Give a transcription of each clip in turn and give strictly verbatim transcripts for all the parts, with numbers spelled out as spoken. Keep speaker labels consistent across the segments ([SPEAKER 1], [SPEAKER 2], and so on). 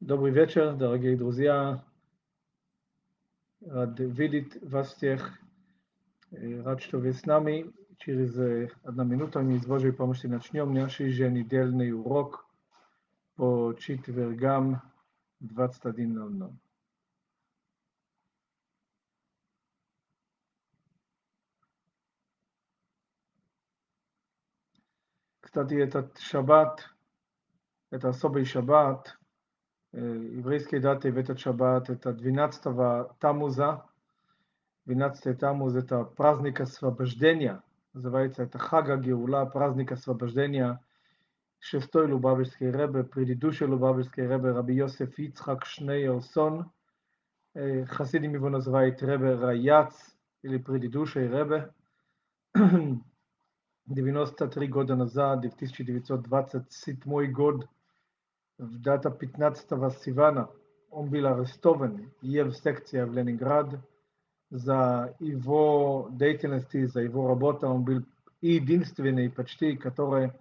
[SPEAKER 1] Добрый вечер, дорогие друзья. Рад видеть вас всех. Рад, что вы с нами. Через одна минута мы с Божьей помощью начнем наш еженедельный урок по четвергам двадцать один ноль ноль. Кстати, этот шаббат, это особый шаббат. Еврейские даты в этот шаббат это двенадцатого Тамуза. двенадцатый Тамуз это праздник освобождения. Называется это Хага Геула, праздник освобождения. Шестой Лубавичский ребе, предыдущий Лубавичский ребе, Раби Йосеф Ицхак Шнейерсон. Хасидим его называют ребе Раяц, или предыдущий ребе. девяносто три года назад, в тысяча девятьсот двадцать седьмой год, в дата пятнадцатого Сивана, он был арестован, в секции в Ленинград. За его деятельность, за его работу, он был единственный почти, который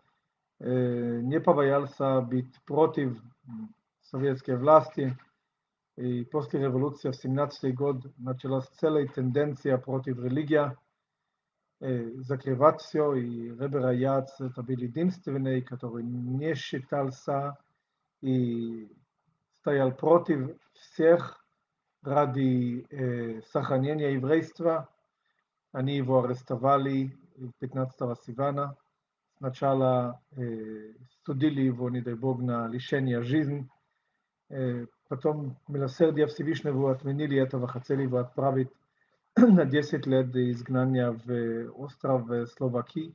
[SPEAKER 1] не побоялся быть против советской власти. И после революции в семнадцатый год началась целая тенденция против религии, закрывать все. И ребе Раяц это был единственный, который не считался и стоял против всех ради э, сохранения еврейства. Они его арестовали пятнадцатого Сивана. Сначала э, судили его, не дай Бог, на лишение жизни. Э, потом милосердие Всевышнего отменили этого, хотели его отправить на десять лет изгнания в остров Словакии.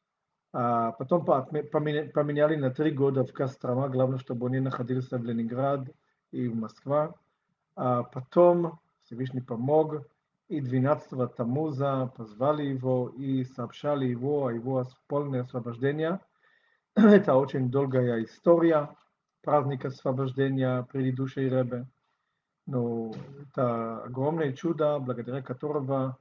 [SPEAKER 1] А потом поменяли на три года в Кострома, главное, чтобы он не находился в Ленинград и в Москве. А потом Всевышний помог, и двенадцатого Тамуза позвали его и сообщали его о его полном освобождении. Это очень долгая история, праздник освобождения предыдущей ребе. Но это огромное чудо, благодаря которого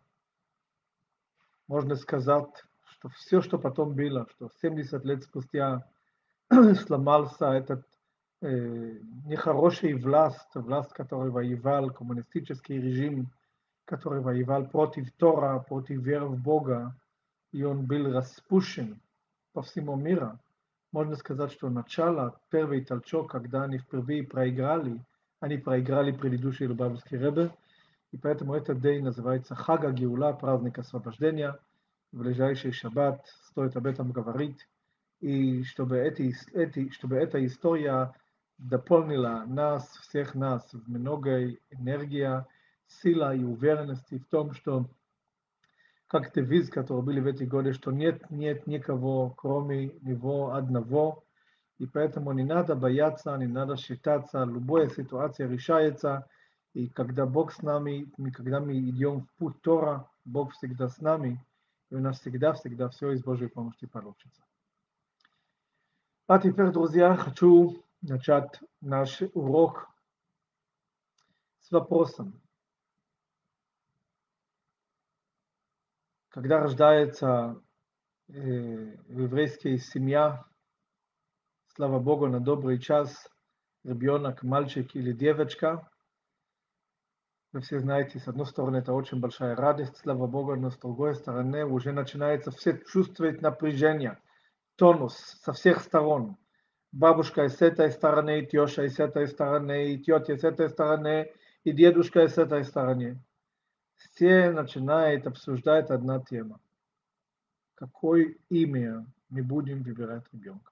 [SPEAKER 1] можно сказать, что все, что потом было, что семьдесят лет спустя сломался этот э, нехороший власть, власть, который воевал, коммунистический режим, который воевал против Тора, против веры в Бога, и он был распущен по всему миру. Можно сказать, что начало, первый толчок, когда они впервые проиграли, они проиграли предыдущий Лубавичский ребе, и поэтому этот день называется Хага Геула, праздник освобождения. В ближайший шаббат стоит об этом говорить, и чтобы, эти, эти, чтобы эта история дополнила нас, всех нас, в многой энергии, сила и уверенности в том, что как девиз, который были в эти годы, что нет, нет никого, кроме него одного, и поэтому не надо бояться, не надо считаться, любая ситуация решается, и когда Бог с нами, когда мы идем в путь Тора, Бог всегда с нами, и у нас всегда-всегда все из Божьей помощи получится. А теперь, друзья, хочу начать наш урок с вопросом. Когда рождается э, в еврейской семье, слава Богу, на добрый час, ребенок, мальчик или девочка, вы все знаете, с одной стороны, это очень большая радость, слава Богу, но с другой стороны, уже начинается все чувствовать напряжение, тонус со всех сторон. Бабушка с этой стороны, теща с этой стороны, и тетя с этой стороны, и дедушка с этой стороны. Все начинают обсуждать одна тема. Какое имя мы будем выбирать ребенка?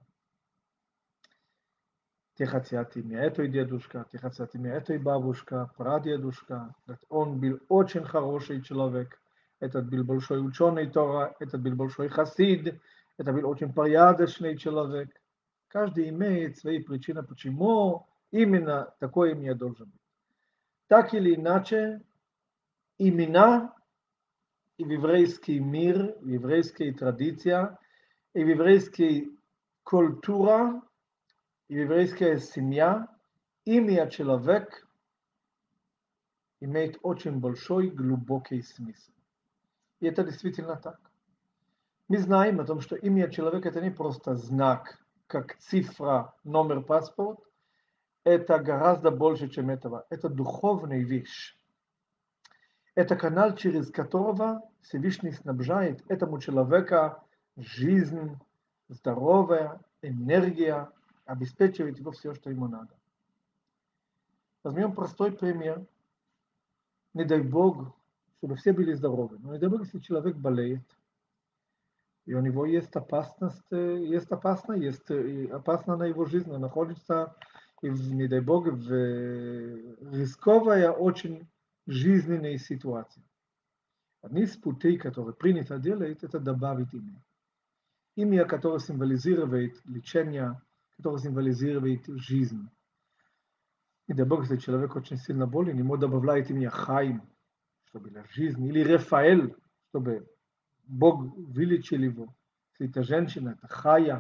[SPEAKER 1] Те хотят имя этой дедушка, те хотят имя этой бабушка, прадедушка. Он был очень хороший человек. Этот был большой ученый Тора, этот был большой хасид, это был очень порядочный человек. Каждый имеет свои причины, почему именно такое имя должно быть. Так или иначе, имена и в еврейский мир, в еврейской традиции, и в еврейской культуре, и в еврейская семья, имя человек имеет очень большой, глубокий смысл. И это действительно так. Мы знаем о том, что имя человека это не просто знак, как цифра, номер паспорта. это гораздо больше, чем этого. Это духовная вещь. Это канал, через которого Всевышний снабжает этому человека жизнь, здоровье, энергия, обеспечивает его все, что ему надо. Возьмем простой пример. Не дай Бог, чтобы все были здоровы. Но не дай Бог, если человек болеет, и у него есть опасность, есть опасно, есть опасно на его жизнь, он находится, и, не дай Бог, в рисковая очень жизненной ситуации. Одни из путей, которые принято делать, это добавить имя. Имя, которое символизирует лечение, которое символизирует жизнь. Не дай Бог, если человек очень сильно болен, ему добавляет имя Хаим, чтобы для жизни, или Рафаэль, чтобы Бог вылечил его. Если это женщина, это Хая.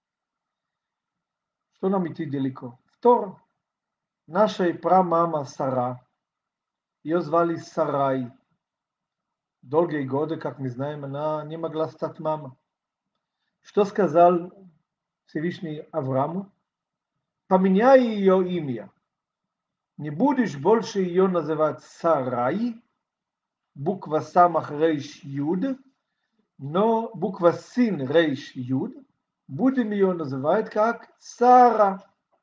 [SPEAKER 1] Что нам идти далеко? Второ. Наша прамама Сара, ее звали Сарай. Долгие годы, как мы знаем, она не могла стать мамой. Что сказал Всевышний Аврааму? Поменяй ее имя. Не будешь больше ее называть Сарай, буква Самах Рейш Юд, но буква Син Рейш Юд, будем ее называть как Сара.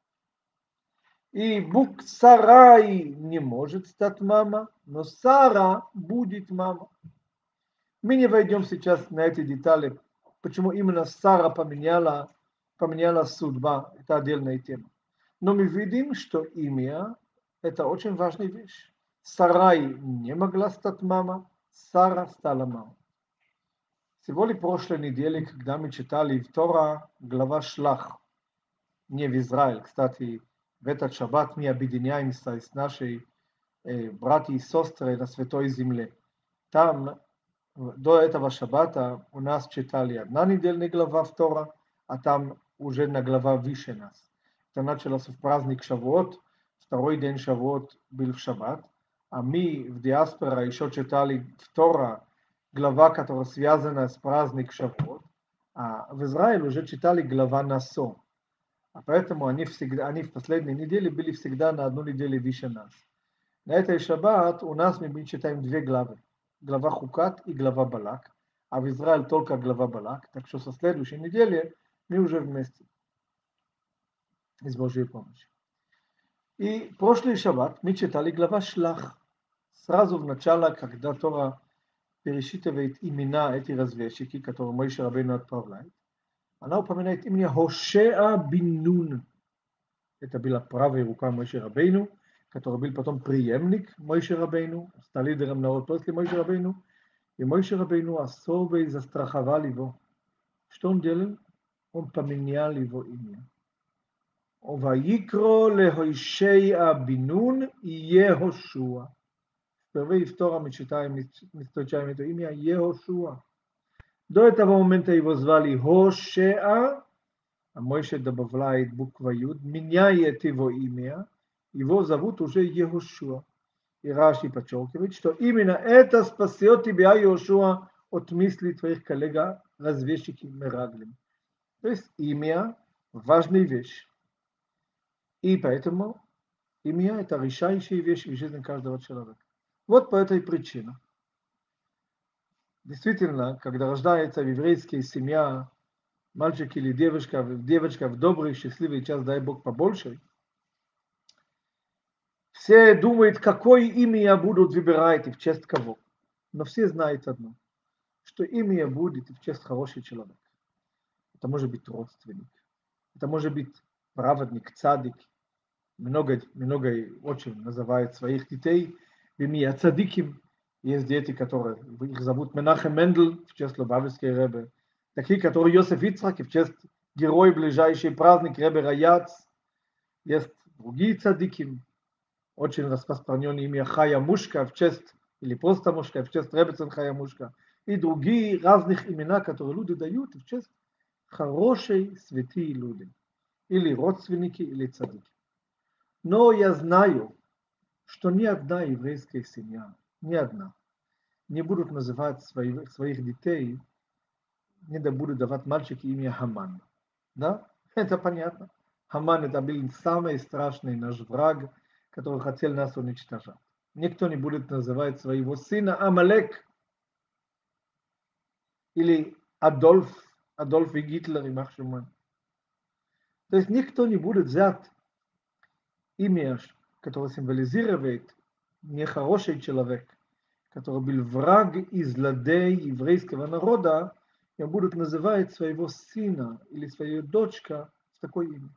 [SPEAKER 1] И бук Сарай не может стать мама, но Сара будет мама. Мы не войдем сейчас на эти детали, почему именно Сара поменяла, поменяла судьба, это отдельная тема. Но мы видим, что имя – это очень важная вещь. Сарай не могла стать мама, Сара стала мамой. Сегодня прошлой неделе, когда мы читали в Тора глава Шлах, не в Израиль, кстати, в этот шаббат мы объединяемся с нашей э, братьями и сестрами на Святой Земле. Там до этого шаббата у нас читали одна недельная глава в Тора, а там уже на глава выше нас. Это началось в праздник Шавуот, второй день Шавуот был в шаббат, а мы в диаспоре еще читали в Тора глава, которая связана с праздником Шавуот, а в Израиле уже читали глава Насо. А поэтому они, всегда, они в последней неделе были всегда на одну неделю выше нас. На этой шаббат у нас мы читаем две главы. Глава Хукат и глава Балак. А в Израиле только глава Балак. Так что со следующей недели мы уже вместе. С Божьей помощью. И прошлый шаббат мы читали глава Шлах. Сразу в начало, когда Тора пересчитывает имена эти разведчики, которые Моше Рабейну отправляет, она упоминает имя Хошеа бин Нун. Это была правая рука Моше Рабейну, который был потом преемник Моше Рабейну, стал лидером народа после Моше Рабейну. И Моше Рабейну особо застраховал его. Что он делал? Он поменял его имя. Ваикро лехошеа бин Нун Йехошуа. Впервые в Тора мы читаем, мы встречаем это имя Йехошуа. До этого момента его звали Хошеа, а Моше добавляет буква Юд, меняет его имя, его зовут уже Йехошуа. И Раши подчеркивает, что именно это спасет тебя, Йошуа, от мыслей твоих коллег, разведчиков Мераглим. То есть имя – важная вещь. И поэтому имя – это решающая вещь в жизни каждого человека. Вот по этой причине. Действительно, когда рождается в еврейской семье мальчик или девочка, девочка в добрый, счастливый час, дай Бог побольше, все думают, какое имя будут выбирать и в честь кого. Но все знают одно, что имя будет в честь хороший человек. Это может быть родственник, это может быть праведник, цадик. Много, много очень называют своих детей имя цадиким. Есть дети, которые их зовут Менахем Мендель в честь Лубавичской Ребе. Такие, которые Йосеф Ицхак в честь героя ближайший праздник Ребе Раяц. Есть другие цадиким. Очень распространенное имя Хая Мушка в честь, или просто Мушка, в честь Ребецен Хая Мушка. И другие разных имена, которые люди дают в честь хорошей, святые люди. Или родственники, или цадики. Но я знаю, что ни одна еврейская семья, ни одна, не будут называть своих, своих детей, не будут давать мальчику имя Хаман. Да? Это понятно. Хаман это был самый страшный наш враг, который хотел нас уничтожать. Никто не будет называть своего сына Амалек или Адольф, Адольф и Гитлер и Махшуман. То есть никто не будет взять имя, которое символизирует нехороший человек, который был враг и злодей еврейского народа, и он будет называть своего сына или свою дочку с такой имя.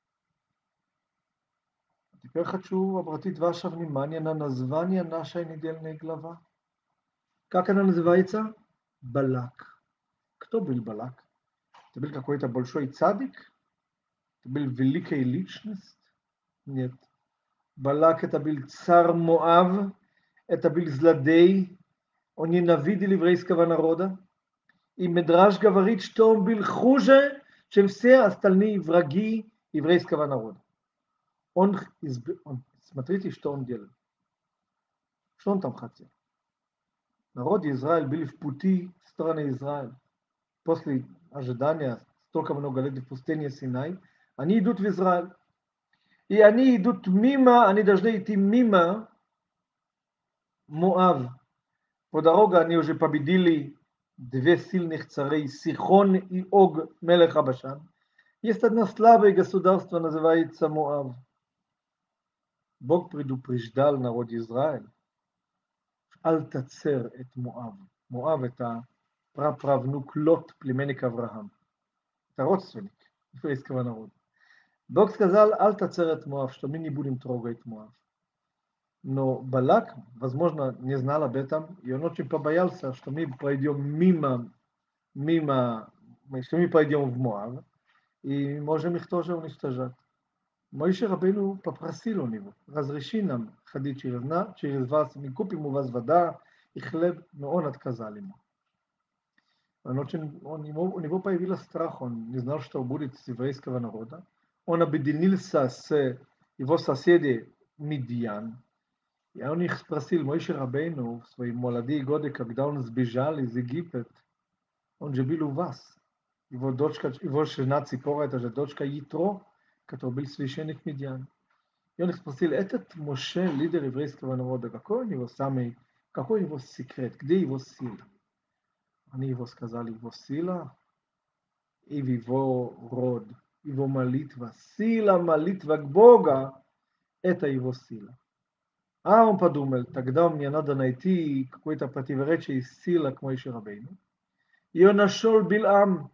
[SPEAKER 1] Теперь хочу обратить ваше внимание на название нашей недельной главы. Как она называется? Балак. Кто был Балак? Это был какой-то большой цадик? Это был великая личность? Нет. Балак это был царь Моав, это был злодей, он ненавидел еврейского народа. И Медраш говорит, что он был хуже, чем все остальные враги еврейского народа. Он, он, смотрите, что он делал. Что он там хотел? Народ Израиль были в пути в сторону Израиля. После ожидания столько много лет в пустыне Синай, они идут в Израиль. И они идут мимо, они должны идти мимо Моав. По дороге они уже победили две сильных царей, Сихон и Ог, мелех Абашан. Есть одно слабое государство, называется Моав. Бог предупреждал народ Израиль. Аль тацер эт Моав. Моав это праправнук Лот, племенник Авраам. Это родственник еврейского народа. Бог сказал, аль тацер эт Моав, что мы не будем трогать Моав. Но Балак, возможно, не знал об этом, и он очень побоялся, что мы пойдем мимо, мимо, что мы пойдем в Моав, и можем их тоже уничтожать. Моисей Рабейну попросил у него, разреши нам ходить через, на, через вас, мы купим у вас вода и хлеб, но он отказал ему. Он очень, он, ему, у него появился страх, он не знал, что будет с еврейского народа. Он объединился с его соседи Мидьян. И он их спросил, Моисей Рабейну, в свои молодые годы, когда он сбежал из Египта, он же был у вас. Его дочка, его жена Ципора, это же дочка Итро, который был священник Мидьян. И он их спросил, этот Моше, лидер еврейского народа, какой у него самый, какой его секрет, где его сила? Они его сказали, его сила и в его род, его молитва. Сила молитва к Богу, это его сила. А он подумал, тогда мне надо найти какое-то противоречие сила к Моисею Рабейну. И он нашел Билам,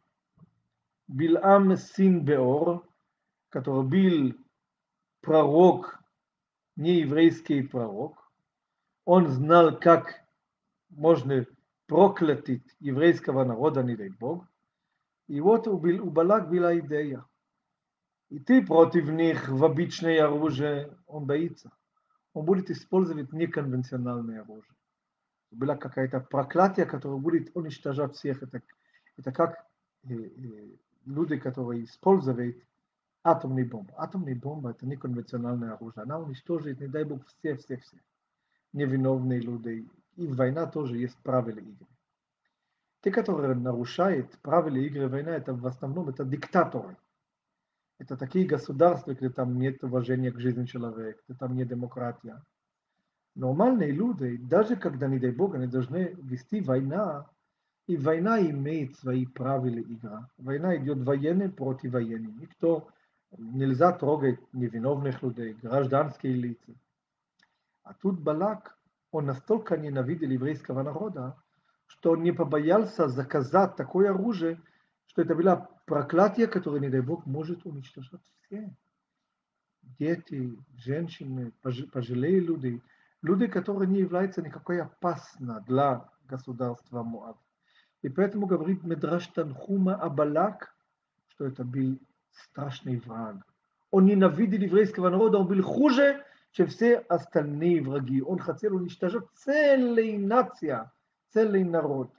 [SPEAKER 1] Билам сын Беор, который был пророк, не еврейский пророк. Он знал, как можно проклятить еврейского народа, не дай Бог. И вот у Балак была идея. Идти против них в обычное оружие, он боится. Он будет использовать неконвенциональное оружие. Была какая-то проклятие, которое будет уничтожать всех. Это, это как э, э, люди, которые используют атомные бомбы. Атомная бомба это неконвенциональное оружие. Она уничтожит, не дай Бог, все, все, все. Невиновные люди. И война тоже есть правила игры. Те, которые нарушают правила игры войны, это в основном это диктаторы. Это такие государства, где там нет уважения к жизни человека, где там нет демократии. Нормальные люди, даже когда, не дай Бог, они должны вести войну, и война имеет свои правила игры. Война идет военный против военных. Никто, нельзя трогать невиновных людей, гражданские лица. А тут Балак, он настолько ненавидел еврейского народа, что он не побоялся заказать такое оружие, что это было проклятие, которое, не дай Бог, может уничтожать все. Дети, женщины, пожилые люди, люди, которые не являются никакой опасны для государства Моав. И поэтому говорит Медраш Танхума о Балак, что это был страшный враг. Он ненавидел еврейского народа, он был хуже, чем все остальные враги. Он хотел уничтожать целую нацию, целый народ.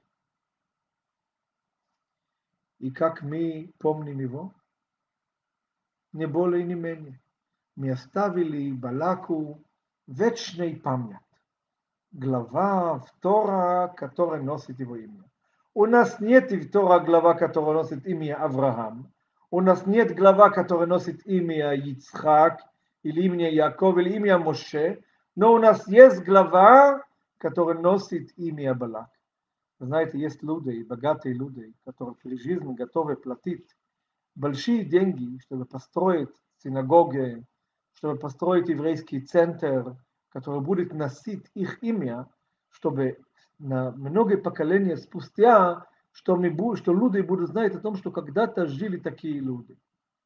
[SPEAKER 1] И как мы помним его, не более, не менее. Мы оставили Балаку вечный память. Глава в Тора, которая носит его имя. У нас нет в Тора глава, которая носит имя Авраам. У нас нет глава, которая носит имя Ицхак, или имя Яков, или имя Моше, но у нас есть глава, которая носит имя Балак. Вы знаете, есть люди, богатые люди, которые при жизни готовы платить большие деньги, чтобы построить синагоги, чтобы построить еврейский центр, который будет носить их имя, чтобы на многие поколения спустя, что, мы, что люди будут знать о том, что когда-то жили такие люди.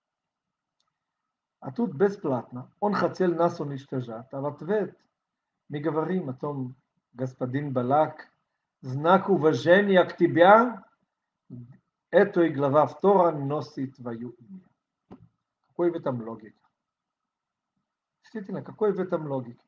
[SPEAKER 1] А тут бесплатно. Он хотел нас уничтожать, а в ответ мы говорим о том, господин Балак, знак уважения к тебе, это и глава втора носит твое имя. Какой в этом логика? Действительно, какой в этом логика?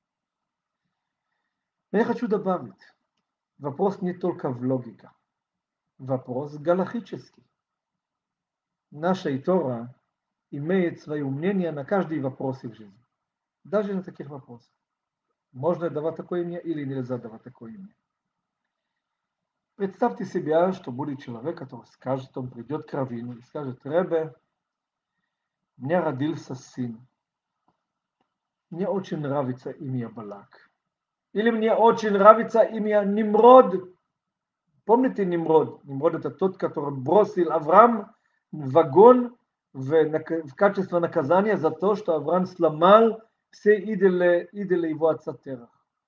[SPEAKER 1] Но я хочу добавить, вопрос не только в логике, вопрос галахический. Наша Тора имеет свое мнение на каждый вопрос в жизни. Даже на таких вопросах. Можно давать такое имя или нельзя давать такое имя. Представьте себе, что будет человек, который скажет, он придет к раввину и скажет: Ребе, у меня родился сын. Мне очень нравится имя Балак. Или мне очень нравится имя Нимрод. Помните Нимрод? Нимрод это тот, который бросил Авраам в вагон в, в качестве наказания за то, что Авраам сломал все идолы, идолы его отца Терах.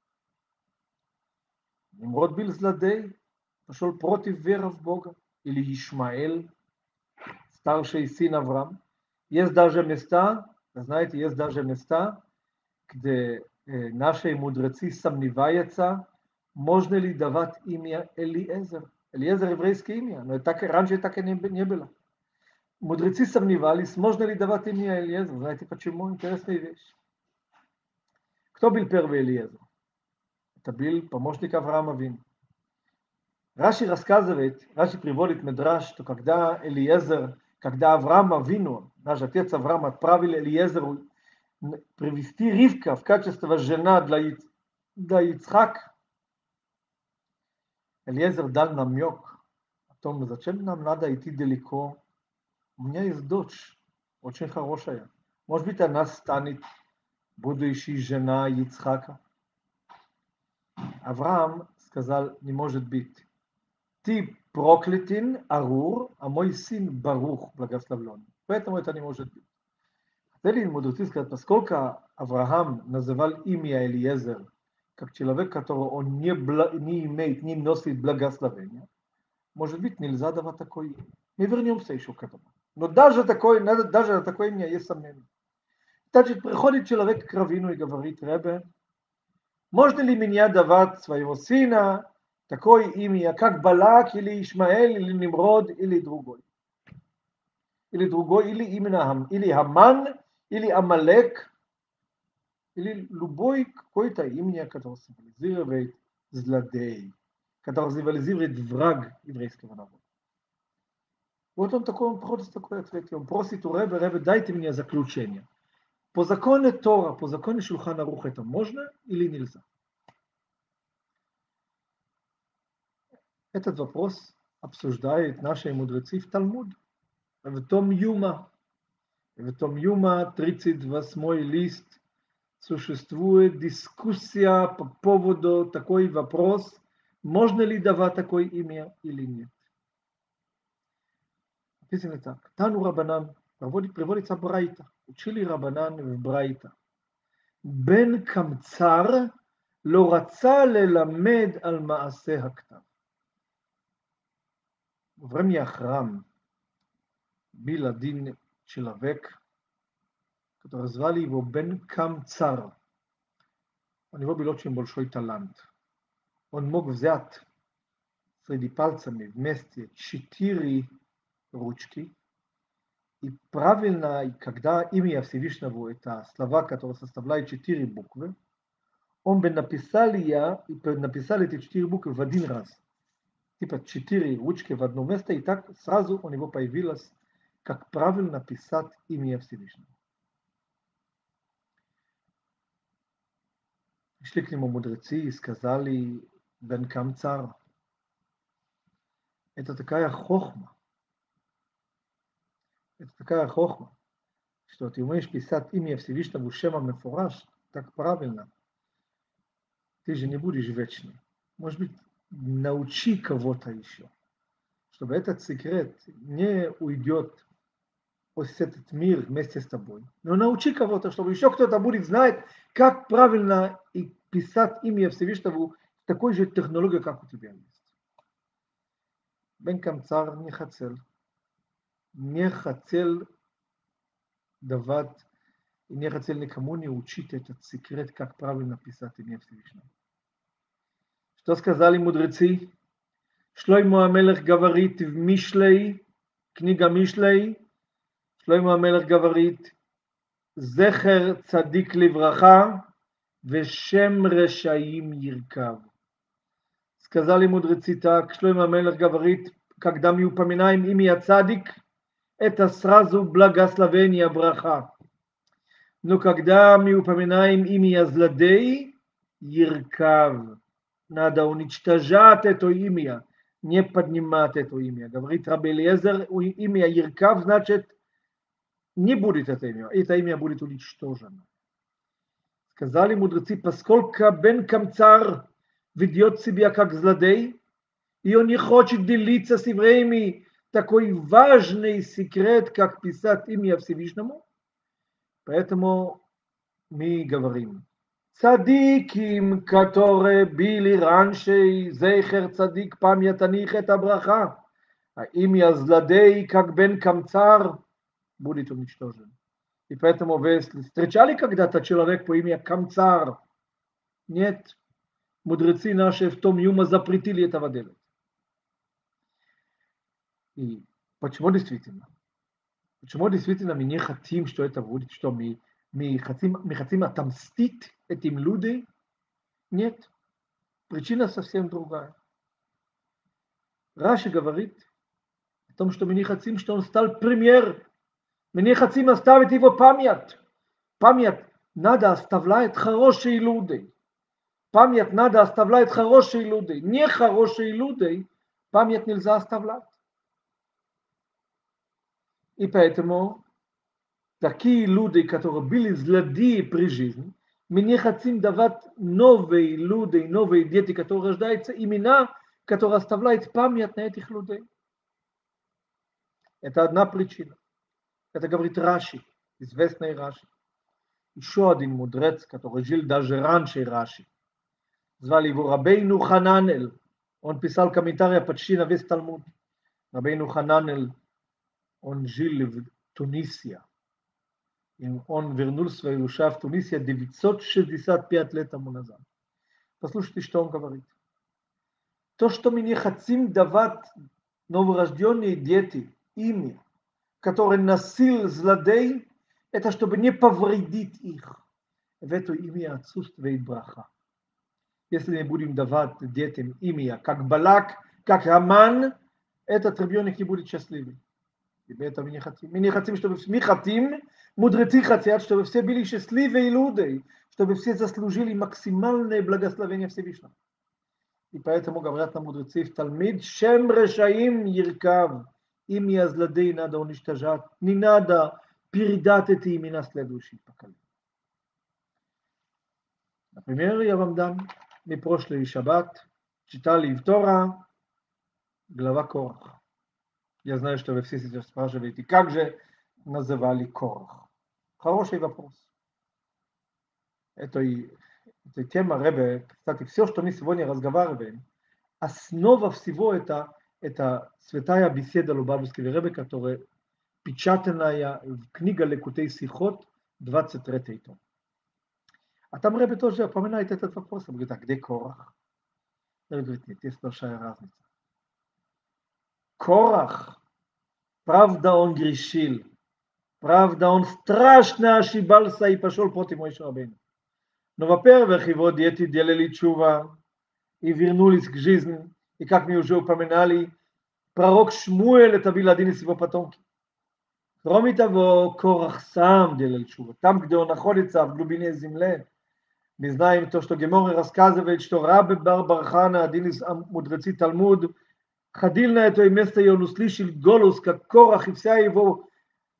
[SPEAKER 1] Нимрод был злодей, пошел против веры в Бога. Или Ишмаэль, старший сын Авраам. Есть даже места, вы знаете, есть даже места, где э, наши мудрецы сомневаются, можно ли давать имя Элиезер. Элиезер еврейское имя, но так, раньше так и не, не было. Мудрецы сомневались, можно ли давать имя Элиезер. Знаете почему? Интересная вещь. Кто был первый Элиезер? Это был помощник Авраама Авину. Раши рассказывает, Раши приводит Медраш, что когда Элиезер, когда Авраам Авину, наш отец Авраам, отправил Элиезеру привести Ривка в качестве жена для, для Ицхак, Элиезер дал намек о том, зачем нам надо идти далеко. У меня есть дочь, очень хорошая. Может быть, она станет будущей жена Ицхака. Авраам сказал: не может быть. Ты проклятен, Арур, а мой сын Барух, благословлен. Поэтому это не может быть. Хотели мудрецы сказать, поскольку Авраам называл имя Элиезер как человек, которого он не, бла, не имеет, не носит благословения, может быть, нельзя давать такое имя. Мы вернемся еще к этому. Но даже такое, даже такое имя есть сомнение. Значит, приходит человек к раввину и говорит: Ребе, можно ли меня давать своего сына такое имя, как Балак, или Ишмаэль, или Нимрод, или другой? Или другой, или именно или Хаман, или Амалек, или любой какое-то имя, которое символизирует злодей, которое символизирует враг еврейского народа. Вот он такой, он просто такой ответ. Он просит у Ребе: Ребе, дайте мне заключение. По закону Тора, по закону Шулхан Аруха это можно или нельзя? Этот вопрос обсуждают наши мудрецы в Талмуд, в том Юма. В том Юма, тридцать восьмой лист, существует дискуссия по поводу такой вопрос, можно ли давать такое имя или нет. Написано так. Тану Рабанан, приводится Брайта. Учили Рабанан в Брайта. Бен Камцар לא רצה ללמד על מעשה הכתב. Во время храм был один человек, который звали его Бен Камцар. У него был очень большой талант. Он мог взять среди пальцами вместе четыре ручки, и правильно, когда имя Всевышнего, это слова, которые составляют четыре буквы, он бы написал, я, и написал эти четыре буквы в один раз. Типа четыре ручки в одно место, и так сразу у него появилось, как правильно писать имя Всевышнего. Пришли к нему мудрецы и сказали: Бен Камцар, это такая хохма. Это такая хохма, что ты умеешь писать имя Всевышнего Шема мефораш, так правильно. Ты же не будешь вечным. Может быть, научи кого-то еще, чтобы этот секрет не уйдет в этот мир вместе с тобой. Но научи кого-то, чтобы еще кто-то будет знать, как правильно и писать имя Всевышнего с такой же технологией, как у тебя есть. Бен Камцар не хотел. Не хотел давать, и не хотел никому не учить этот секрет, как правильно писать имя Всевышнего. Что сказали мудрецы? Шлоймо Амелех говорит в Мишлей, книга Мишлей, Шлоймо Амелех говорит, Зехер цадик левраха, вешем решаим йиркав. Сказали мудрецы так, Шлоймо Амелех говорит, когда мы упоминаем имя цадик, это сразу благословение браха. Но когда мы упоминаем имя злодей, йиркав, надо уничтожать это имя, не поднимать это имя. Говорит Раби Элиезер, имя Йиркав значит, не будет это имя, это имя будет уничтожено. Сказали мудрецы, поскольку Бен Камцар ведет себя как злодей, и он не хочет делиться с евреями такой важный секрет, как писать имя Всевышнему, поэтому мы говорим, צדיקים которые были раньше, зехер цадик память о них это браха, а имя злодей, как Бен Камцар, будет уничтожен. И поэтому вы встречали когда-то человек по имени Камцар? Нет. Мудрецы наши в том юма запретили этого делать. И почему действительно? Почему действительно мы не хотим, что это будет, что мы, мы, хотим, мы хотим отомстить этим людям? Нет. Причина совсем другая. Раши говорит о том, что мы не хотим, что он стал премьер. Мы не хотим оставить его память. Память надо оставлять хорошие люди. Память надо оставлять хорошие люди. Нехорошие люди память нельзя оставлять. И поэтому такие люди, которые были злодеи при жизни, мы не хотим давать новые люди, новые дети, которые рождаются, имена, которые оставляют память на этих людей. Это одна причина. Это говорит Раши, известный Раши. Еще один мудрец, который жил даже раньше Раши. Звали его Рабейну Хананель. Он писал комментарии почти на весь Талмуд. Рабейну Хананель, он жил в Тунисе. И он вернул свою душу в Тунисе девятьсот шестьдесят пять лет тому назад. Послушайте, что он говорит. То, что мы не хотим давать новорожденные дети имя, который носил злодей, это чтобы не повредить их. В это имя отсутствует браха. Если мы будем давать детям имя, как Балак, как Раман, этот ребенок не будет счастливый. И это мы не хотим. Мы не хотим, чтобы мы хотим, мудрецы хотят, чтобы все были счастливые люди, чтобы все заслужили максимальное благословение Всевышнего. И поэтому говорят нам мудрецы в Талмид, Шем решаим йиркав. Имя злодей надо уничтожать. Не надо передать эти имена следующим поколениям. Например, я вам дам, мы прошлый шаббат читали в Тора глава Корах. Я знаю, что вы все сейчас спрашиваете, как же называли Корах. Хороший вопрос. Это, это тема Ребе. Кстати, все, что мы сегодня разговариваем, основа всего это это святая беседа Лубавичского Ребе, которая печатанная в книге Лекутей Сихот, двадцать третий том. А там Ребе тоже упоминает этот вопрос. Он говорит, а где Корах? Ребе говорит, нет, есть большая разница. Корах, правда, он грешил. Правда, он страшно ошибался и пошел против Моше Рабейну. Но, во-первых, его дети делали чува и вернулись к жизни. И как мы уже упоминали, пророк Шмуэль это был один из его потомков. Кроме того, Корах сам делал чува. Там, где он находится, в глубине земли, мы знаем то, что Гемора рассказывает, что Раби бар Бархана, один из мудрецов Талмуд, ходил на это место, и он услышал голос, как Корах и вся его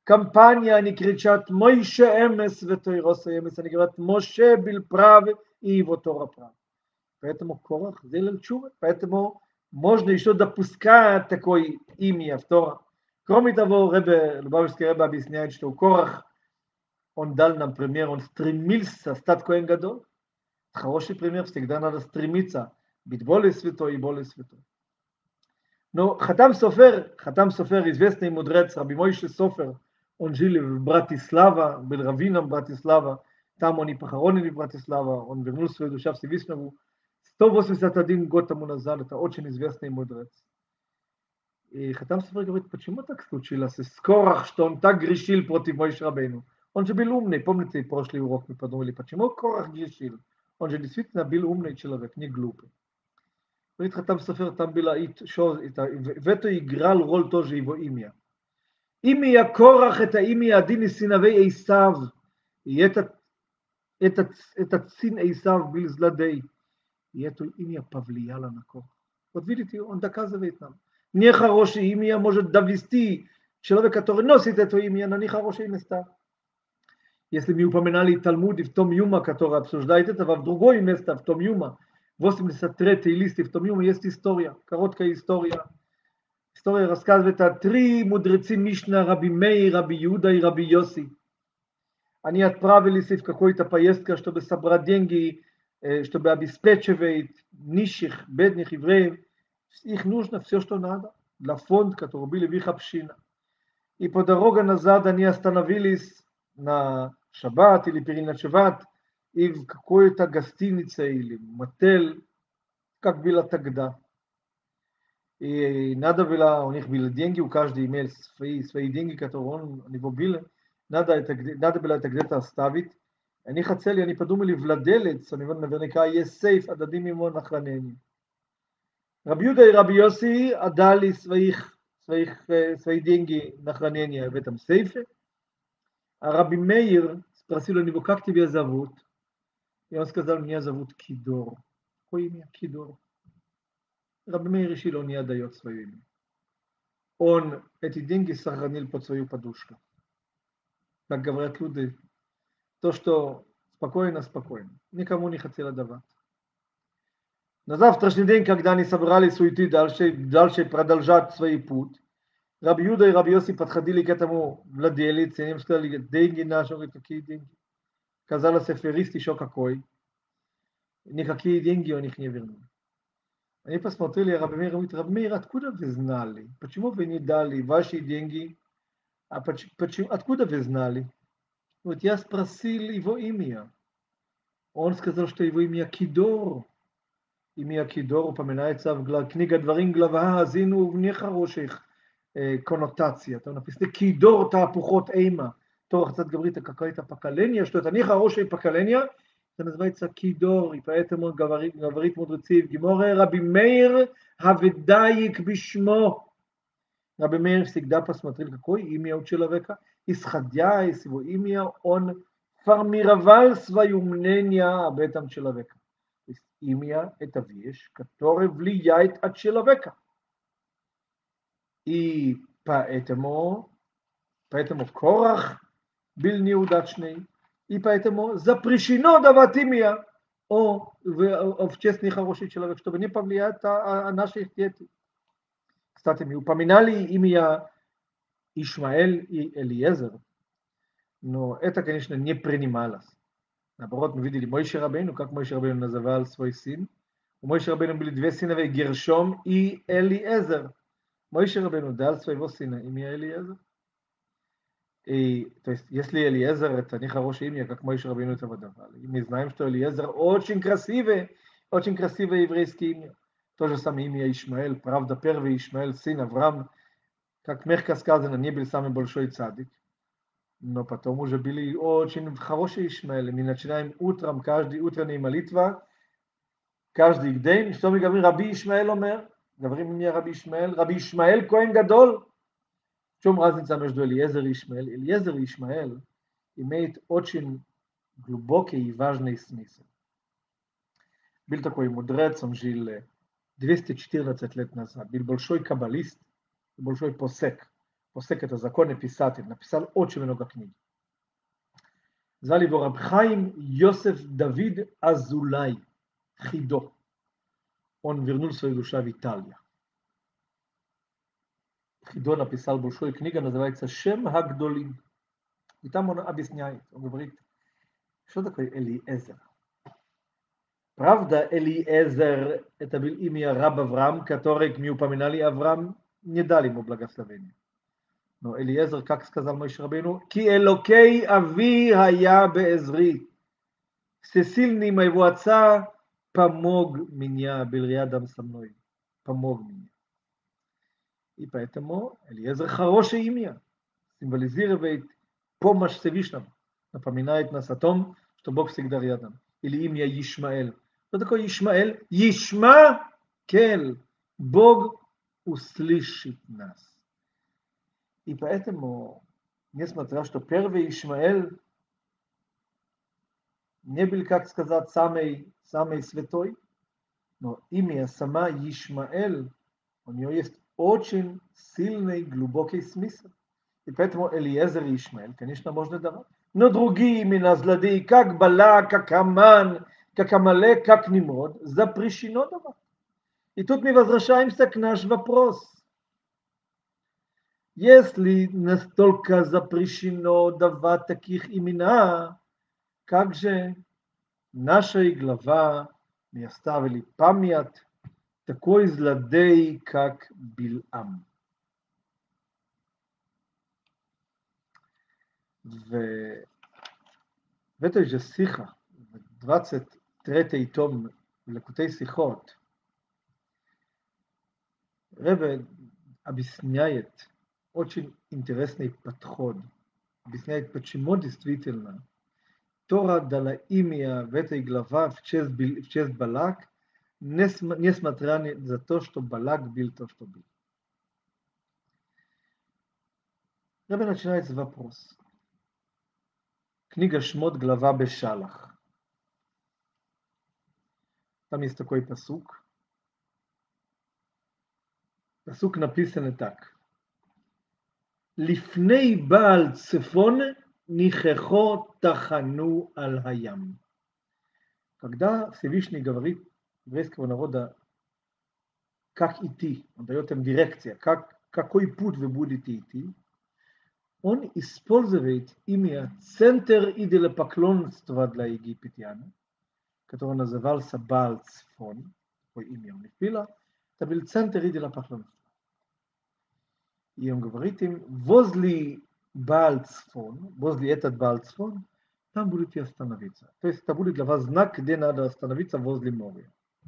[SPEAKER 1] Компания, они кричат «Мойше эмес ветойроса эмес», они говорят «Моше бил прав и его Тора прав». Поэтому Корах сделал чува, поэтому можно еще допускать такое имя в Тора. Кроме того, Ребе, Лубавичский Ребе объясняет, что Корах, он дал нам пример, он стремился стать Коэн Гадоль. Хороший пример, всегда надо стремиться быть более святой и более святой. Но Хатам Софер, Хатам Софер, известный мудрец, Раби Мойше Софер, он жил в Братислава, был раввином Братислава, там он и похоронен в Братислава, он вернул свою душу Всевышнему. сто восемьдесят один год тому назад, это очень известный мудрец. И Хатам Софер говорит, почему так случилось с Корах, что он так грешил против Мойше Рабейну? Он же был умный, помните, прошлый урок мы подумали, почему Корах грешил? Он же действительно был умный человек, не глупый. Говорит Хатам Софер, там было, что, в это играл роль тоже его имя. Имя Корах, это имя один из сыновей Эйсав. И этот, этот, этот сын Эйсав был злодей. И это имя повлияло на Корах. Вот видите, он доказывает нам. Нехорошее имя может довести человека, который носит это имя, на нехорошие места. Если мы упоминали Талмуд в Том Юма, который обсуждает это, в другое место, в Том Юма, восемьдесят третий лист в Том Юма есть история, короткая история. История рассказывает о три мудрецы Мишна, Раби Меир, Раби Юда и Раби Йоси. Они отправились в какую-то поездку, чтобы собрать деньги, чтобы обеспечивать нищих, бедных евреев. Их нужно все, что надо, для фонда, который были в их общине. И по дороге назад они остановились на шаббат или переночевать и в какой-то гостинице или мотель, как было тогда. И надо было, у них были деньги, у каждого имел свои, свои деньги, которые он, у него были. Надо, это, надо было это где-то оставить. Они хотели, они подумали, владелец, у него наверняка есть сейф, отдадим ему на хранение. Раби Юда и Раби Йоси отдали своих, своих, свои деньги на хранение в этом сейфе. А Раби Меир спросил у него, как тебя зовут? И он сказал, меня зовут Кидор. Какое имя? Кидор. Раби Меир решил, он не отдает свое имя. Он эти деньги сохранил под свою подушку. Как говорят люди, то, что спокойно, спокойно. Никому не хотел давать. На завтрашний день, когда они собрались уйти дальше, дальше продолжать свой путь, Раби Юда и Раби Йоси подходили к этому владелицу, и им сказали, деньги наши, говорит, какие деньги? Казалось, аферист еще какой. Никакие деньги он их не вернул. Они посмотрели, а Раби Меир говорит, Раби Меир, откуда вы знали? Почему вы не дали ваши деньги? А почему, откуда вы знали? Вот я спросил его имя. Он сказал, что его имя Кидор. Имя Кидор упоминается в книге Дворим, глава Азину, в нехороших э, коннотациях. Там написано Кидор Тапухот Эйма. Тора хотят говорить о какое-то поколение, что это нехорошее поколение. Это называется Кидор, и поэтому говорит, говорит мудрецы в Геморе, Раби Меир Хаведаик Бишмо. Раби Меир всегда посмотрел, какое имя у человека. Исходя из его имя, он формировал свое мнение об этом человеке. То есть имя – это вещь, которая влияет от человека. И поэтому, поэтому Корах был неудачный, и поэтому запрещено давать имя о, в, о, в честь нехороший человек, чтобы не повлиять на наших детей. Кстати, мы упоминали имя Ишмаэль и Элиезер, но это, конечно, не принималось. Наоборот, мы видели Мойше Рабейну, как Мойше Рабейну называл свой сын. У Мойше Рабейну были две сыновей, Гершом и Элиезер. Мойше Рабейну дал своего сына имя Элиезер. И, то есть, если Элиезер это нехорошее имя, как Мойше Рабейну это выдавали. И мы знаем, что Элиезер очень красивое, очень красивое еврейское имя. То же самое имя Ишмаэль, правда, первый Ишмаэль, сын Авраам, как мягко сказано, не был самый большой цадик. Но потом уже были очень хорошие Ишмаэли. Мы начинаем утром, каждый утренняя молитва, каждый день, что мы говорим, Раби Ишмаэль омер, говорим мне Раби Ишмаэль, Раби Ишмаэль Коэн Гадол. В чем разница между Элиезер и Ишмаэль? Элиезер и Ишмаэль имеют очень глубокий и важный смысл. Был такой мудрец, он жил двести четырнадцать лет назад, был большой каббалист, большой посек. посек это законы писатель, написал очень много книг. Звали его Раб Хаим Йосеф Давид Азулай, Хидо. Он вернул свою душу в Италию. Хидо написал большую книгу, называется «Шем Хагдолим». И там он объясняет, он говорит, что такое Элиэзер. Правда, Элиэзер – это был имя раб Авраам, который, как мы упоминали, Авраам не дал ему благословения. Но Элиэзер, как сказал Моше Рабейну, «Ки элокей ави хая беэзри». Всесильный моего отца помог меня, был рядом со мной, помог мне. И поэтому Элиэзер хорошее имя, символизирует помощь Всевышнему, напоминает нас о том, что Бог всегда рядом. Или имя Ишмаэль. Что такое Ишмаэль? Ишма-кель. Бог услышит нас. И поэтому, несмотря что первый Ишмаэль не был, как сказать, самый, самый святой, но имя сама Ишмаэль, у него есть очень сильный, глубокий смысл. И поэтому Элиэзер и Ишмаэль, конечно, можно давать. Но другие имена злодеи, как Балак, как Аман, как Амалек, как Нимрод, запрещено давать. И тут мы возвращаемся к наш вопрос. Если настолько запрещено давать таких имена, как же наша глава не оставили память такой злодей, как Билам. В, в этой же сиха, в двадцать третий том Лекутей Сихот, Ребе объясняет очень интересный подход, объясняет, почему действительно Тора дала имя в этой главе в честь, в честь Балак, несмотря на то, что Балак был то, что был. Ребе начинает с вопроса. Книга Шмот, глава Бешалах. Там есть такой пасук. Пасук написан так. Лифней Баал Цифон нихехо тахану аль хаям. Когда Всевышний говорит еврейского народа, как идти, он дает им дирекция, как, какой путь вы будете идти, он использует имя центр идолопоклонства для египтян, который назывался Баал Цифон, такое имя он впила, это был центр идолопоклонства. И он говорит им, возле Баал Цифон, возле этот Баал Цифон, там будете остановиться. То есть это будет для вас знак, где надо остановиться возле моря.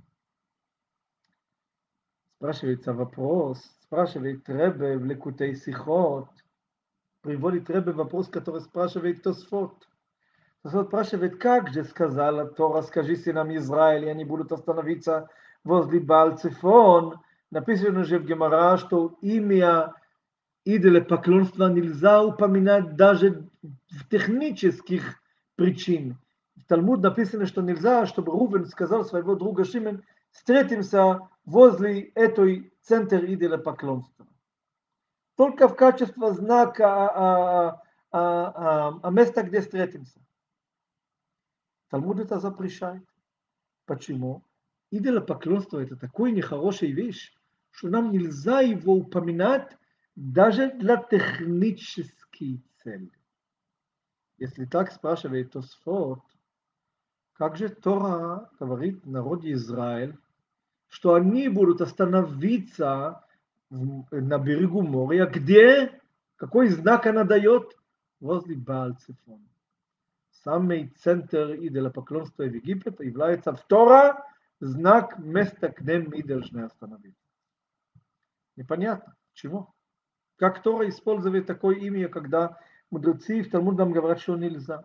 [SPEAKER 1] Спрашивается вопрос, спрашивает Ребе в Лекутей Сихот, приводит Ребе вопрос, который спрашивает Тосфот. Тосфот спрашивает, как же сказала Тора, скажи сынам Израиля, они будут остановиться возле Баал Цифон. Написано же в Гемара, что имя идолопоклонства нельзя упоминать даже в технических причин. В Талмуд написано, что нельзя, чтобы Рувен сказал своего друга Шимен, встретимся возле этой центра идолопоклонства. Только в качестве знака а, а, а, а места, где встретимся. Талмуд это запрещает. Почему? Идолопоклонство это такой нехорошая вещь, что нам нельзя его упоминать даже для технических целей. Если так спрашивает Тосфот, как же Тора говорит народу Израиль, что они будут остановиться на берегу моря, где, какой знак она дает? Возле Баал Цифон. Самый центр идолопоклонства в Египте является в Тора знак места, где мы должны остановиться. Непонятно, почему? Как Тора использует такое имя, когда мудрецы в Талмуд нам говорят, что нельзя.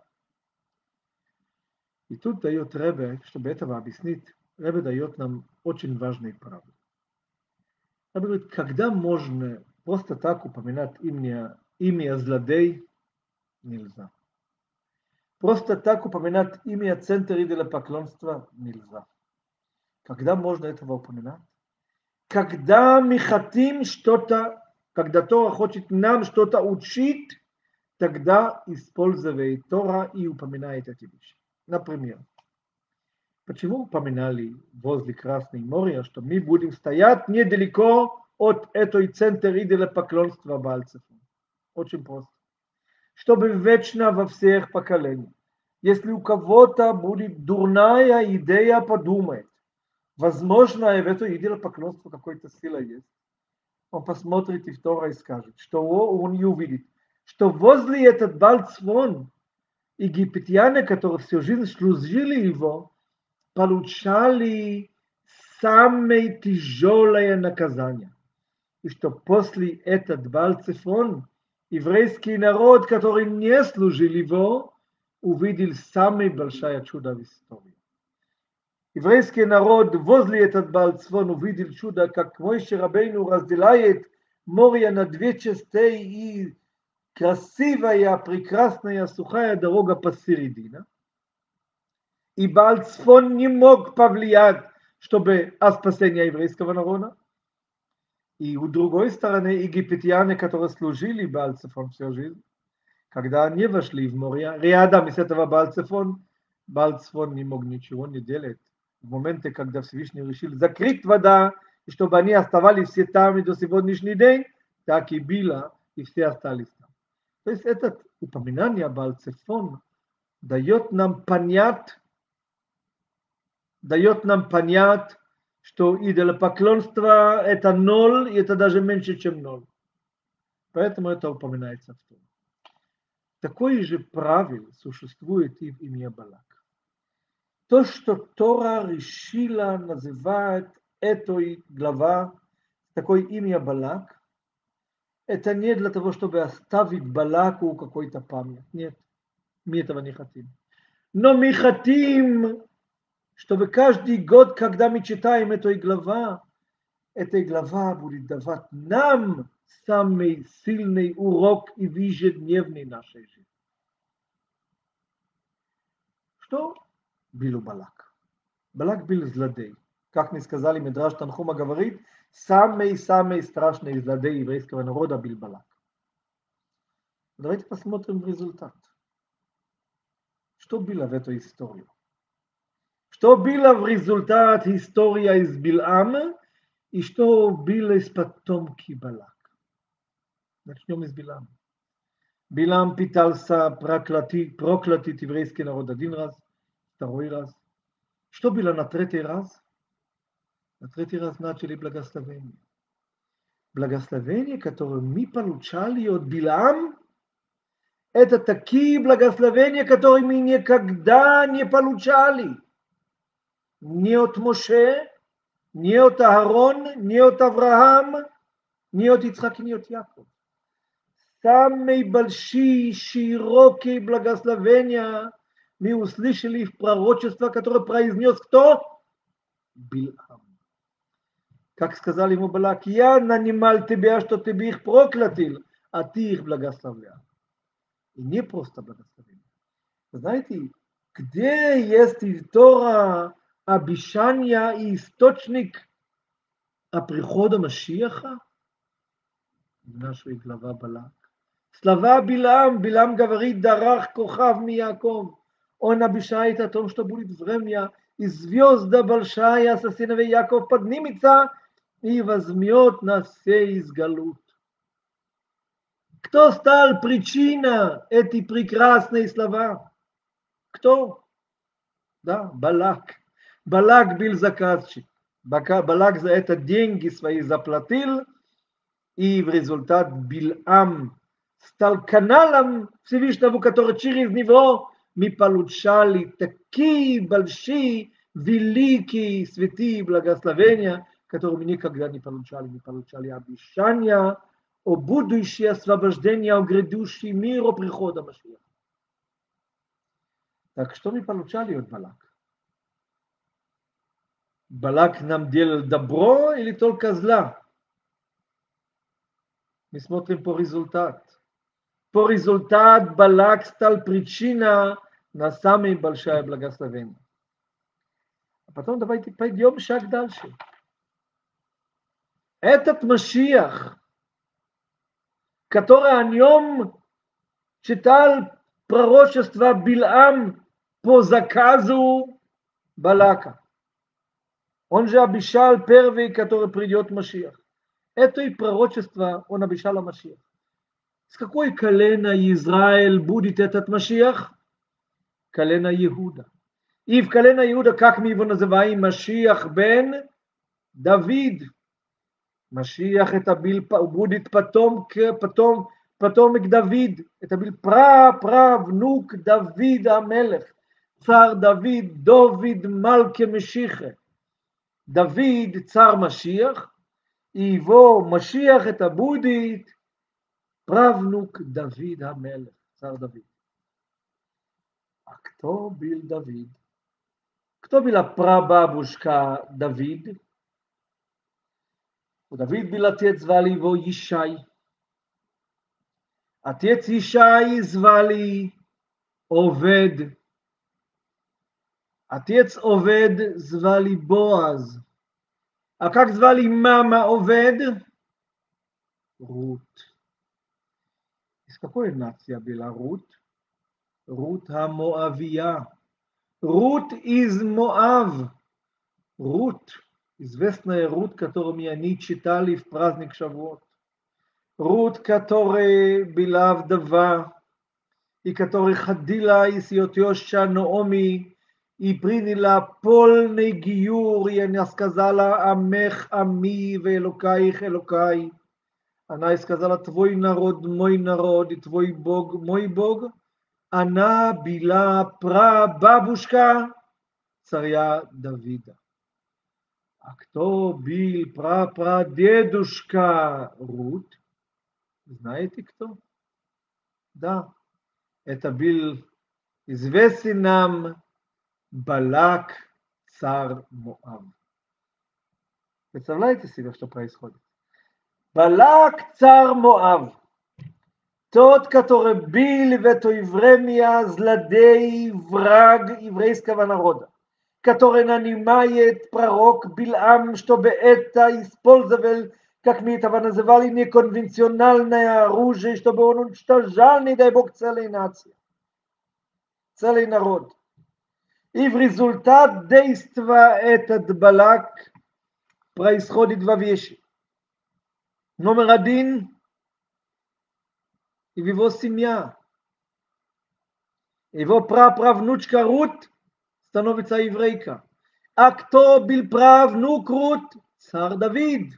[SPEAKER 1] И тут дает Ребе, чтобы этого объяснить, Ребе дает нам очень важные правила. Ребе говорит, когда можно просто так упоминать имя, имя злодей, нельзя. Просто так упоминать имя центра идолопоклонства, нельзя. Когда можно этого упоминать? Когда мы хотим что-то когда Тора хочет нам что-то учить, тогда использует Тора и упоминает эти вещи. Например, почему упоминали возле Красной моря, что мы будем стоять недалеко от этой центра идолопоклонства Баал-Цефон? Очень просто. Чтобы вечно во всех поколениях. Если у кого-то будет дурная идея, подумает, возможно, в это идолопоклонство какой-то сила есть. Он посмотрит и в Тора и скажет, что он не увидит, что возле этот Баал-Цефон египтяне, которые всю жизнь служили его, получали самое тяжелое наказание. И что после этого Баал-Цефон еврейский народ, который не служил его, увидел самое большое чудо в истории. Еврейский народ возле этого Баал-Цефон увидел чудо, как Моше Рабейну разделяет море на две части и красивая, прекрасная, сухая дорога посередине. И Баал-Цефон не мог повлиять, чтобы о спасении еврейского народа. И у другой стороны египтяне, которые служили Баал-Цефон всю жизнь, когда они вошли в море, рядом с этого Баал-Цефон, Баал-Цефон не мог ничего не делать. В моменте, когда Всевышний решил закрыть вода, и чтобы они оставались все там и до сегодняшний день, так и было, и все остались там. То есть это упоминание Баал-Цефон дает нам понять, дает нам понять, что идолопоклонство это ноль, и это даже меньше, чем ноль. Поэтому это упоминается в Торе. Такое же правило существует и в имя Балак. То, что Тора решила называть этой глава такое имя Балак, это не для того, чтобы оставить Балаку какой-то память. Нет, мы этого не хотим. Но мы хотим, чтобы каждый год, когда мы читаем эту главу, эта глава будет давать нам самый сильный урок и в ежедневной нашей жизни. Что был Балак? Балак был злодей. Как мы сказали, Мидраш Танхума говорит, самый-самый страшный злодей еврейского народа был Балак. Давайте посмотрим результат. Что было в этой истории? Что было в результате истории из Билама и что было из потомки Балак? Начнем с Билама. Билам пытался проклятить, проклятить еврейский народ один раз, второй раз. Что было на третий раз? На третий раз начали благословение. Благословение, которое мы получали от Билам, это такие благословения, которые мы никогда не получали. Ни от Моше, ни от Аарон, ни от Авраам, ни от Ицхак, ни от Яков. Самые большие, широкие благословения мы услышали в пророчество, которое произнес кто? Билам. Как сказал ему Балак, я нанимал тебя, что ты бы их проклятил, а ты их благословлял. И не просто благословение. Знаете, где есть в Тора обещание и источник о приходе Машиаха? Наша глава Балак. Слова Билам, Билам говорит, дарах кохав ми Яков. Он обещает о том, что будет время, и звезда большая со сыновей Яков поднимется и возьмет нас все из галут. Кто стал причиной эти прекрасные слова? Кто? Да, Балак. Балак был заказчик. Балак за это деньги свои заплатил, и в результате Билам стал каналом Всевышнего, который через него мы получали такие большие, великие, святые благословения, которые мы никогда не получали. Мы получали обещания о будущем освобождении, о грядущем мире, о приходе Машиаха. Так что мы получали от Балака? Балак нам делал добро или только зла? Мы смотрим по результату. По результату Балак стал причиной на самое большое благословение. А потом давайте пойдем шаг дальше. Этот Машиах, которое о нем читал пророчество Билам по заказу Балака. Он же обещал первый, который придет Машиах. Это и пророчество он обещал о Машиах. С какой колена Израиль будет этот Машиах? Колено Иуда. И в колено Иуда, как мы его называем, Машиах бен Давид. Машиах это был, будет потом, потом, потомок Давид. Это был пра-правнук Давида Амелех. Царь Давид, Давид Малке Мешихе. Давид, царь Машиах. И его Машиах это будет правнук Давида Амелех. Царь Давид. А кто был Давид? Кто была прабабушка Давид? У Давид был отец, звали его Ишай. Отец Ишай звали Овед. Отец Овед звали Боаз. А как звали мама Овед? Рут. Из какой нации была Рут? Рут Моавия. Рут из Моав. Рут, известная Рут, которую мы они читали в праздник Шавуот. Рут, которая была вдова, и которая ходила из ее теща Наоми, и приняла полный гиюр, и она сказала, Амех, Ами, Велокаих, Элокай. Она сказала, твой народ, мой народ, и твой Бог, мой Бог. Она была прабабушка царя Давида. А кто был прапрадедушка Рут? Знаете кто? Да, это был известный нам Балак, царь Моав. Представляете себе, что происходит? Балак, царь Моав. Тот, который был в это время злодей, враг еврейского народа, который нанимает пророк Билам, чтобы это использовал, как мы это называли, неконвенциональное оружие, чтобы он уничтожал, не дай Бог, целые нации, целый народ. И в результат действия этот Балак происходит два вещи. Номер один, и его семья, его праправнучка Рут становится еврейка. А кто был правнук Рут? Царь Давид.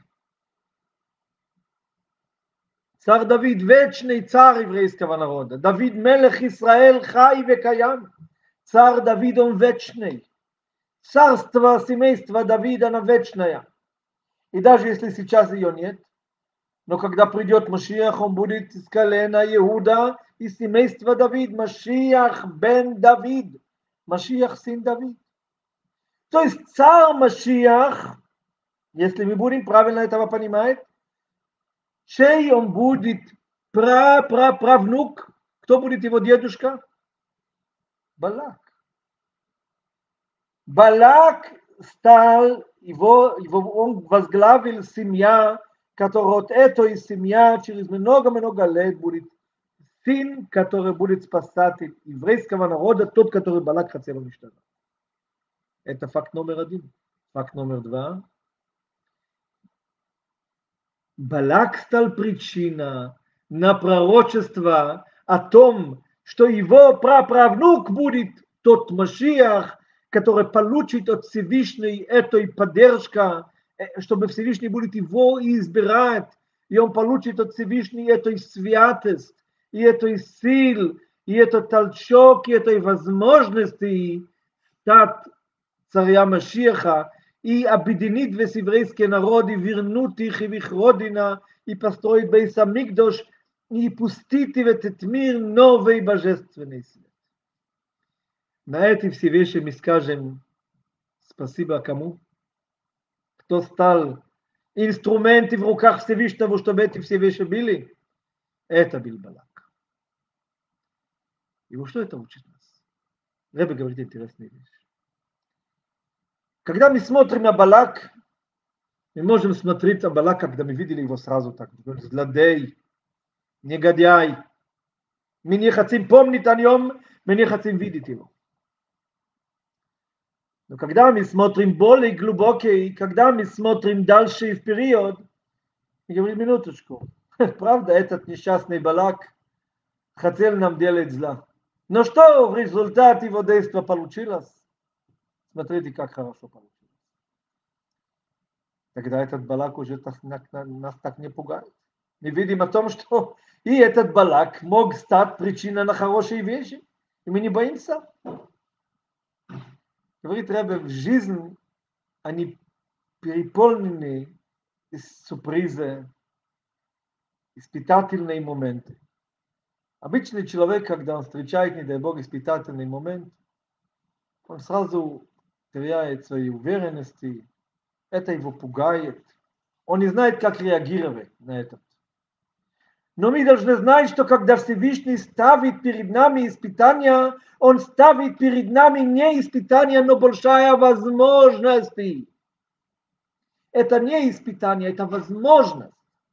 [SPEAKER 1] Царь Давид, вечный царь еврейского народа. Давид Мелех Израиль, хай векаям. Царь Давид, он вечный. Царство, семейство Давида, оно вечное. И даже если сейчас ее нет, но когда придет Машиах, он будет из колена Иуда, из семейства Давид. Машиах бен Давид. Машиах сын Давид. То есть царь Машиах, если мы будем правильно этого понимать, чей он будет пра-пра-правнук, кто будет его дедушка? Балак. Балак стал, его, его, он возглавил семья, которая от этой семьи через много-много лет будет сын, который будет спасать еврейского народа, тот, который Балак хотел уничтожить. Это факт номер один. Факт номер два. Балак стал причиной на пророчество о том, что его праправнук будет тот Машиах, который получит от Всевышней этой поддержку, чтобы Всевышний будет его избирать, и он получит от Всевышней этой святость, и этой сил, и этот толчок, и этой возможности стать царя Машиаха, и объединить весь еврейский народ, и вернуть их в их родину, и построить Бейт Амикдош, и пустить в этот мир новый божественный свет. На эти все вещи мы скажем спасибо кому? Кто стал инструменты в руках Всевышнего, чтобы эти все вещи были? Это был Балак. И вот что это учит нас? Ребе говорит интересные вещи. Когда мы смотрим на Балак, мы можем смотреть на Балака, когда мы видели его сразу так, злодей, негодяй. Мы не хотим помнить о нем, мы не хотим видеть его. Но когда мы смотрим более глубокий, когда мы смотрим дальше в период, мы говорим, минуточку, правда, этот несчастный Балак хотел нам делать зла. Но что в результате его действия получилось? Смотрите, как хорошо получилось. Тогда этот Балак уже нас так не пугает. Мы видим о том, что и этот Балак мог стать причиной на хорошие вещи, и мы не боимся. Говорит Ребе, в жизни они переполнены из сюрприза, испытательные моменты. Обычный человек, когда он встречает, не дай Бог, испытательный момент, он сразу теряет свои уверенности, это его пугает, он не знает, как реагировать на это. Но мы должны знать, что когда Всевышний ставит перед нами испытания, он ставит перед нами не испытания, но большая возможность. Это не испытание, это возможность.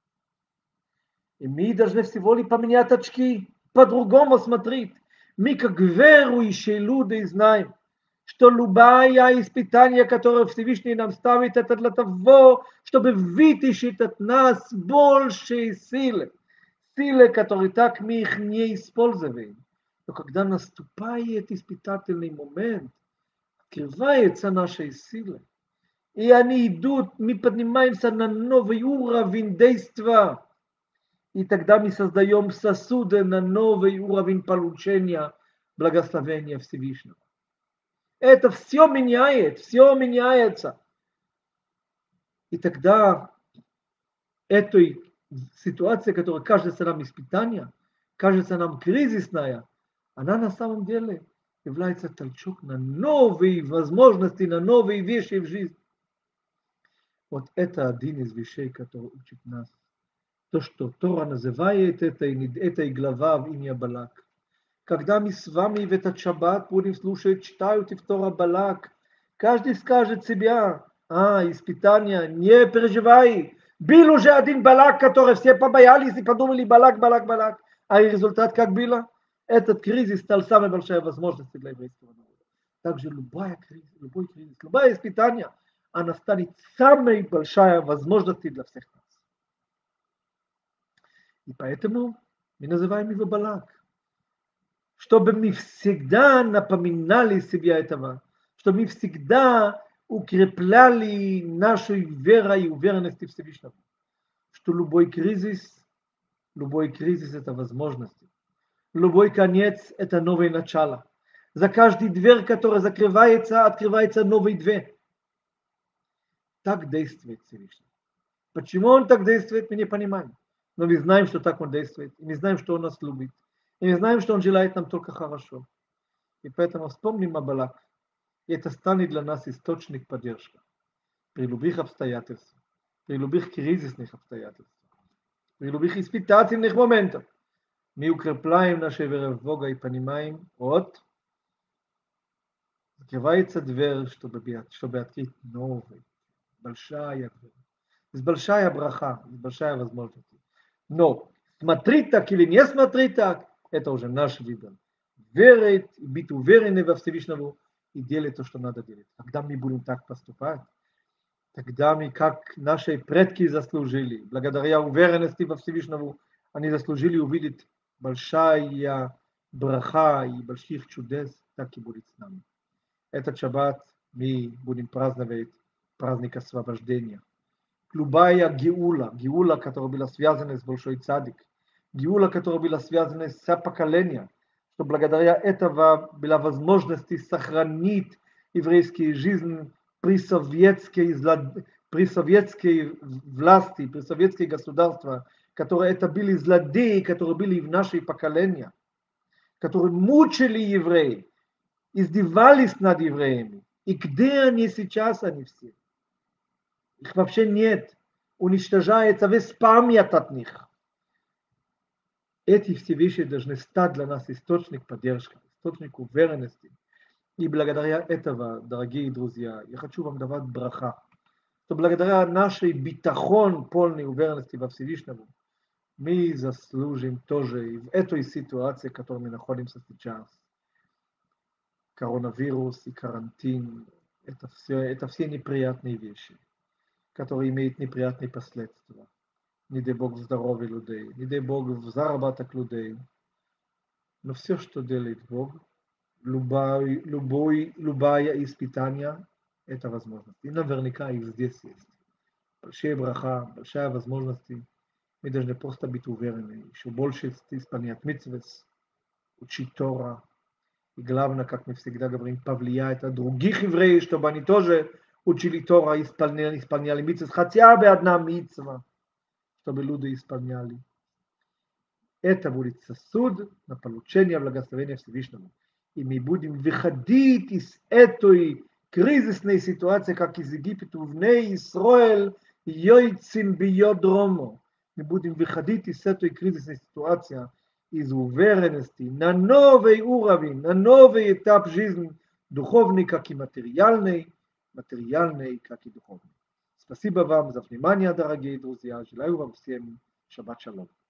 [SPEAKER 1] И мы должны всего лишь поменять очки, по-другому смотреть. Мы, как верующие люди, знаем, что любое испытание, которое Всевышний нам ставит, это для того, чтобы вытащить от нас большие силы. Силы, которые так мы их не используем. Но когда наступает испытательный момент, открываются наши силы. И они идут, мы поднимаемся на новый уровень действия. И тогда мы создаем сосуды на новый уровень получения благословения Всевышнего. Это все меняет, все меняется. И тогда этой ситуации, которая кажется нам испытанием, кажется нам кризисная, она на самом деле является толчок на новые возможности, на новые вещи в жизни. Вот это один из вещей, который учит нас. То, что Тора называет этой, этой глава в имя Балак. Когда мы с вами в этот шаббат будем слушать, читают и в Тора Балак, каждый скажет себе, а, испытания, не переживай. Был уже один Балак, который все побоялись и подумали, Балак, Балак, Балак. А и результат как было? Этот кризис стал самой большой возможностью для еврейского народа. Также любая кризис, любой кризис, любое испытание, она станет самой большой возможностью для всех нас. И поэтому мы называем его Балак. Чтобы мы всегда напоминали себе этого, чтобы мы всегда укрепляли нашу веру и уверенность в Всевышнего. Что любой кризис, любой кризис это возможность. Любой конец это новое начало. За каждой дверь, которая закрывается, открывается новая дверь. Так действует Всевышний. Почему он так действует, мы не понимаем. Но мы знаем, что так он действует. И мы знаем, что он нас любит. И мы знаем, что он желает нам только хорошо. И поэтому вспомним о Балак. И это станет для нас источник поддержки. При любых обстоятельствах. При любых кризисных обстоятельствах. При любых испытательных моментах. Мы укрепляем нашу веру в Бога и понимаем, вот, открывается дверь, чтобы, чтобы открыть новый. Большая дверь. С большая браха, с большая возможность. Но смотреть так или не смотреть так, это уже наш выбор. Верить, быть уверенным во Всевышнего и делать то, что надо делать. Когда мы будем так поступать, тогда мы, как наши предки заслужили, благодаря уверенности во Всевышнего, они заслужили увидеть большая браха и больших чудес, так и будет с нами. Этот шаббат мы будем праздновать праздник освобождения. Любая геула, геула, которая была связана с большой цадик, геула, которая была связана с поколением, что благодаря этого была возможность сохранить еврейскую жизнь при советской, при советской власти, при советское государство, которые это были злодеи, которые были в нашей поколении, которые мучили евреев, издевались над евреями. И где они сейчас, они все? Их вообще нет. Уничтожается весь память от них. Эти все вещи должны стать для нас источник поддержки, источник уверенности. И благодаря этого, дорогие друзья, я хочу вам давать браха, что благодаря нашей битахон, полной уверенности во Всевышнем, мы заслужим тоже и в этой ситуации, в которой мы находимся сейчас. Коронавирус и карантин, это все, это все неприятные вещи, которые имеют неприятные последствия. Не дай Бог в здоровье людей, не дай Бог в заработок людей. Но все, что делает Бог, любой, любой, любое испытание, это возможность. И наверняка их здесь есть. Большая браха, большая возможность. Мы должны просто быть уверены, еще больше исполнять митцвот, учить Тора. И главное, как мы всегда говорим, повлиять на других евреев, чтобы они тоже учили Тора, исполняли, исполняли митцвот, хотя бы одна митцва, чтобы люди исполняли. Это будет сосуд на получение благословения Всевышнего. И мы будем выходить из этой кризисной ситуации, как из Египта, в ней Израиль, йойцим биодромо. Мы будем выходить из этой кризисной ситуации, из уверенности на новый уровень, на новый этап жизни, духовный, как и материальный, материальный, как и духовный. Спасибо вам за внимание, дорогие друзья. Желаю вам всем шаббат шалом.